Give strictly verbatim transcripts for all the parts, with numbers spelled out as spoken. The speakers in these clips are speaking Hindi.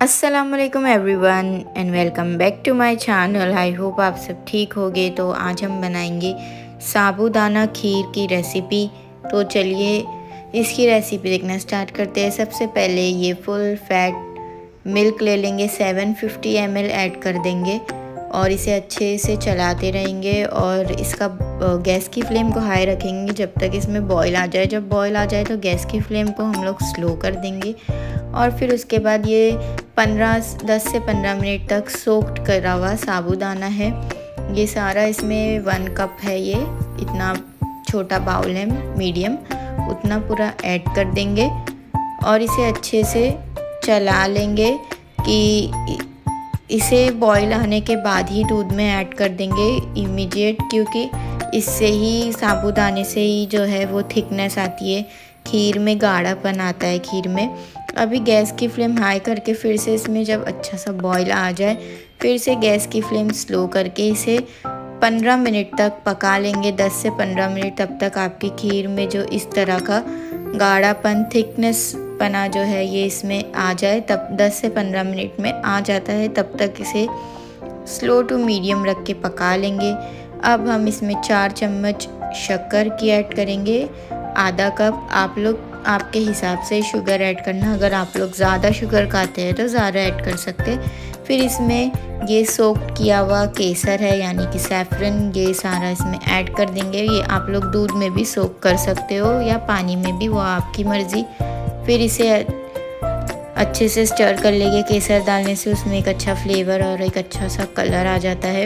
अस्सलामुअलैकुम everyone and welcome back to my channel. I hope आप सब ठीक होंगे। तो आज हम बनाएंगे साबूदाना खीर की रेसिपी। तो चलिए इसकी रेसिपी देखना स्टार्ट करते हैं। सबसे पहले ये फुल फैट मिल्क ले लेंगे, seven fifty M L add कर देंगे और इसे अच्छे से चलाते रहेंगे और इसका गैस की फ्लेम को हाई रखेंगे जब तक इसमें बॉईल आ जाए। जब बॉईल आ जाए तो गैस की फ्लेम को हम लोग स्लो कर देंगे और फिर उसके बाद ये पंद्रह दस से पंद्रह मिनट तक सोक्ड करा हुआ साबूदाना है। ये सारा इसमें वन कप है, ये इतना छोटा बाउल है मीडियम, उतना पूरा ऐड कर देंगे और इसे अच्छे से चला लेंगे कि इसे बॉईल आने के बाद ही दूध में ऐड कर देंगे इमीडिएट, क्योंकि इससे ही साबूदाने से ही जो है वो थिकनेस आती है, खीर में गाढ़ापन आता है खीर में। अभी गैस की फ्लेम हाई करके फिर से इसमें जब अच्छा सा बॉईल आ जाए फिर से गैस की फ्लेम स्लो करके इसे पंद्रह मिनट तक पका लेंगे, दस से पंद्रह मिनट। तब तक आपकी खीर में जो इस तरह का गाढ़ापन थिकनेस पना जो है ये इसमें आ जाए, तब दस से पंद्रह मिनट में आ जाता है, तब तक इसे स्लो टू मीडियम रख के पका लेंगे। अब हम इसमें चार चम्मच शक्कर की ऐड करेंगे, आधा कप। आप लोग आपके हिसाब से शुगर ऐड करना, अगर आप लोग ज़्यादा शुगर खाते हैं तो ज़्यादा ऐड कर सकते। फिर इसमें ये सोक किया हुआ केसर है यानी कि सैफरन, ये सारा इसमें ऐड कर देंगे। ये आप लोग दूध में भी सोक कर सकते हो या पानी में भी, वो आपकी मर्ज़ी। फिर इसे अच्छे से स्टर कर लेंगे। केसर डालने से उसमें एक अच्छा फ्लेवर और एक अच्छा सा कलर आ जाता है।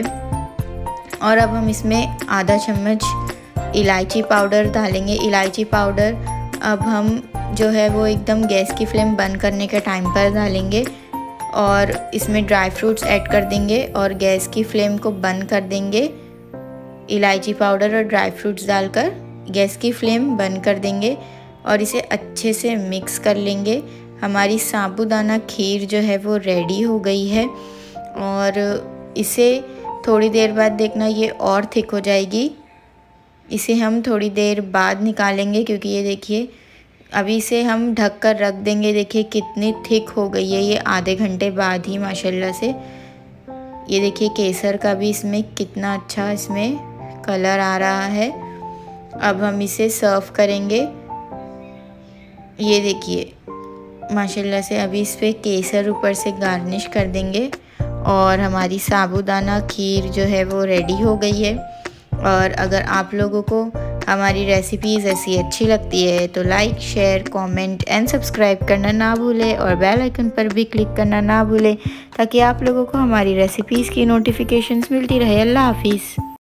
और अब हम इसमें आधा चम्मच इलायची पाउडर डालेंगे। इलायची पाउडर अब हम जो है वो एकदम गैस की फ्लेम बंद करने के टाइम पर डालेंगे और इसमें ड्राई फ्रूट्स ऐड कर देंगे और गैस की फ्लेम को बंद कर देंगे। इलायची पाउडर और ड्राई फ्रूट्स डालकर गैस की फ्लेम बंद कर देंगे और इसे अच्छे से मिक्स कर लेंगे। हमारी साबूदाना खीर जो है वो रेडी हो गई है और इसे थोड़ी देर बाद देखना ये और थिक हो जाएगी। इसे हम थोड़ी देर बाद निकालेंगे क्योंकि ये देखिए अभी इसे हम ढक कर रख देंगे। देखिए कितनी थिक हो गई है ये आधे घंटे बाद ही माशाल्लाह से। ये देखिए केसर का भी इसमें कितना अच्छा इसमें कलर आ रहा है। अब हम इसे सर्व करेंगे। ये देखिए माशाल्लाह से अभी इस पर केसर ऊपर से गार्निश कर देंगे और हमारी साबूदाना खीर जो है वो रेडी हो गई है। और अगर आप लोगों को हमारी रेसिपीज़ ऐसी अच्छी लगती है तो like, share, comment and subscribe करना ना भूलें और बेल आइकन पर भी क्लिक करना ना भूलें ताकि आप लोगों को हमारी रेसिपीज़ की नोटिफिकेशंस मिलती रहे। अल्लाह हाफिज़।